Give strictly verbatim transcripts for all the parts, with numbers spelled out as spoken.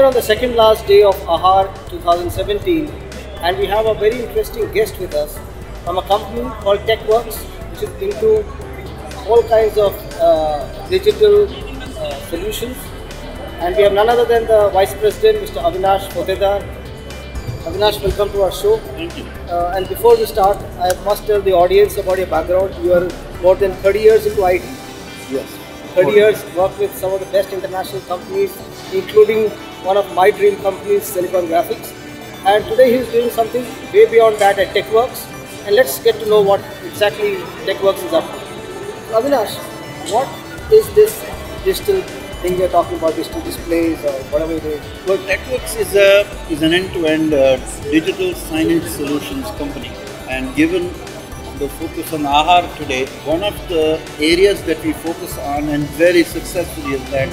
on the second last day of AHAR twenty seventeen, and we have a very interesting guest with us from a company called TechWorks, which is into all kinds of uh, digital uh, solutions. And we have none other than the Vice President, Mister Avinash Potedar. Avinash, welcome to our show. Thank you. Uh, and before we start, I must tell the audience about your background. You are more than thirty years into I T. Yes. thirty years, worked with some of the best international companies, including one of my dream companies, Silicon Graphics. And today he's doing something way beyond that at TechWorks. And let's get to know what exactly TechWorks is up to. So Avinash, what is this digital thing you're talking about, digital displays or whatever it is? Well, TechWorks is a is an end-to-end uh, digital signage solutions company, and given the focus on AHAR today, one of the areas that we focus on and very successfully is that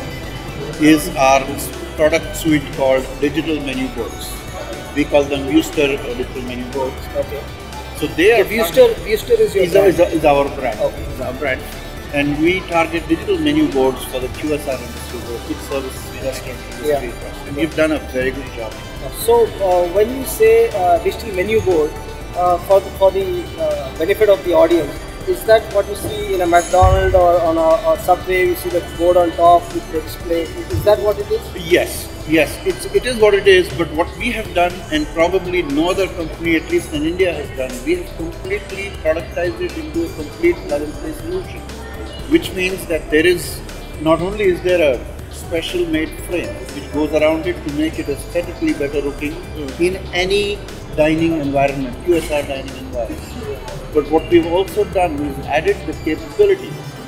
is our product suite called digital menu boards. We call them Viewster digital menu boards. Okay. So they are The Viewster, Viewster is your is, brand. is, is our brand. Okay. Is our brand. And we target digital menu boards for the Q S R industry, the quick service restaurant industry. Yeah. And we've done a very good job. So uh, when you say uh, digital menu board, uh, for the, for the uh, benefit of the audience, is that what you see in a McDonald's or on a or Subway? You see the board on top with the display. Is that what it is? Yes, yes, it's, it is what it is. But what we have done, and probably no other company, at least in India, has done, we have completely productized it into a complete plug-and-play solution. Which means that there is, not only is there a special made frame which goes around it to make it aesthetically better looking mm. in any dining environment, Q S R dining environment. But what we've also done is added the capability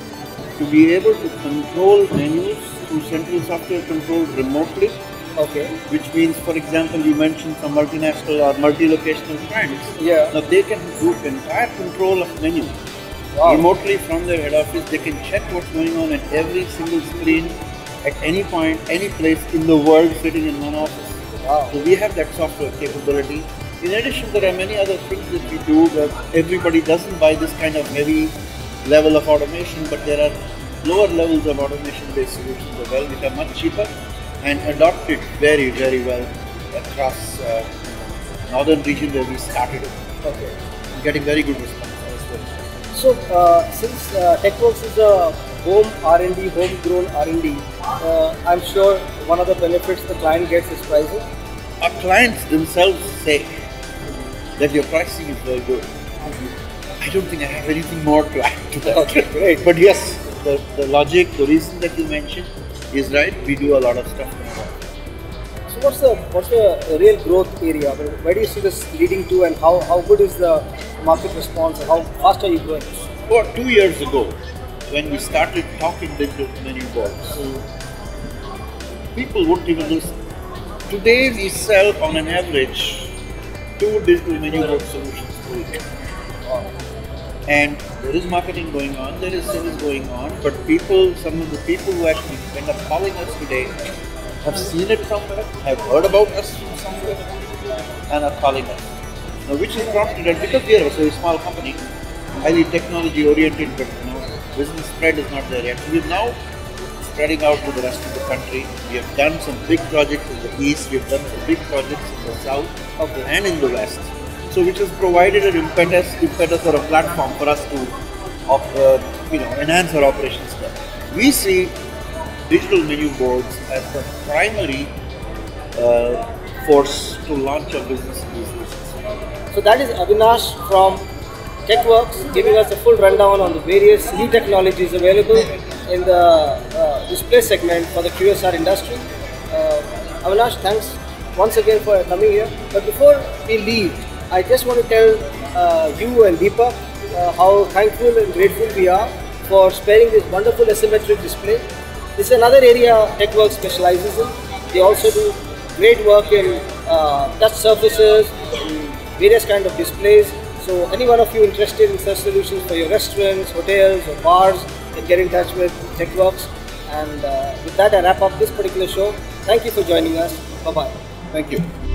to be able to control menus through central software control remotely. Okay. Which means, for example, you mentioned some multinational or multi-locational brands. Yeah. Now they can do entire control of menus. Wow. Remotely from their head office, they can check what's going on at every single screen at any point, any place in the world sitting in one office. Wow. So we have that software capability. In addition, there are many other things that we do that everybody doesn't buy this kind of heavy level of automation, but there are lower levels of automation-based solutions as well, which are much cheaper and adopted very, very well across uh, northern region where we started it. Okay. Getting very good response. So, uh, since uh, TechWorks is a home R and D, homegrown R and D, uh, I'm sure one of the benefits the client gets is pricing. Our clients themselves say that your pricing is very good. I don't think I have anything more to add to that. Okay, great. But yes, the, the logic, the reason that you mentioned is right. We do a lot of stuff. So, what's the what's the real growth area? Where do you see this leading to, and how, how good is the market response, and how fast are you growing? About two years ago, when we started talking digital menu boards, people wouldn't even listen. Today we sell on an average two digital menu board solutions per week. And there is marketing going on, there is sales going on, but people, some of the people who actually end up calling us today have seen it somewhere, have heard about us from somewhere, and are calling us. Now, which is prompted, and because we are a very small company, highly technology oriented, but you know, business spread is not there yet. So we're now spreading out to the rest of the country. We have done some big projects in the east, we have done some big projects in the south okay. and in the west. So which has provided an impetus, impetus or a platform for us to uh, you know, enhance our operations there. We see digital menu boards as the primary uh, force to launch our business in these businesses. So that is Avinash from TechWorks giving us a full rundown on the various new technologies available in the uh, display segment for the Q S R industry. Uh, Avinash, thanks once again for coming here. But before we leave, I just want to tell uh, you and Deepak uh, how thankful and grateful we are for sparing this wonderful asymmetric display. This is another area TechWorks specializes in. They also do great work in uh, touch surfaces, in various kind of displays. So any one of you interested in such solutions for your restaurants, hotels or bars, can get in touch with TechWorks. And uh, with that, I wrap up this particular show. Thank you for joining us. Bye-bye. Thank you.